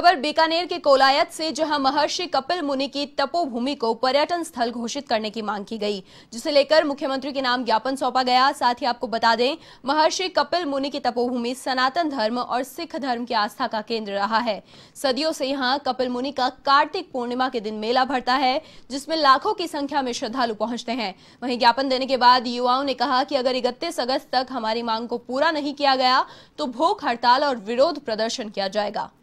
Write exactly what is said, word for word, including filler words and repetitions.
खबर बीकानेर के कोलायत से, जहां महर्षि कपिल मुनि की तपोभूमि को पर्यटन स्थल घोषित करने की मांग की गई, जिसे लेकर मुख्यमंत्री के नाम ज्ञापन सौंपा गया। साथ ही आपको बता दें, महर्षि कपिल मुनि की तपोभूमि सनातन धर्म और सिख धर्म की आस्था का केंद्र रहा है। सदियों से यहां कपिल मुनि का कार्तिक पूर्णिमा के दिन मेला भरता है, जिसमें लाखों की संख्या में श्रद्धालु पहुंचते हैं। वहीं ज्ञापन देने के बाद युवाओं ने कहा कि अगर इकतीस अगस्त तक हमारी मांग को पूरा नहीं किया गया तो भूख हड़ताल और विरोध प्रदर्शन किया जाएगा।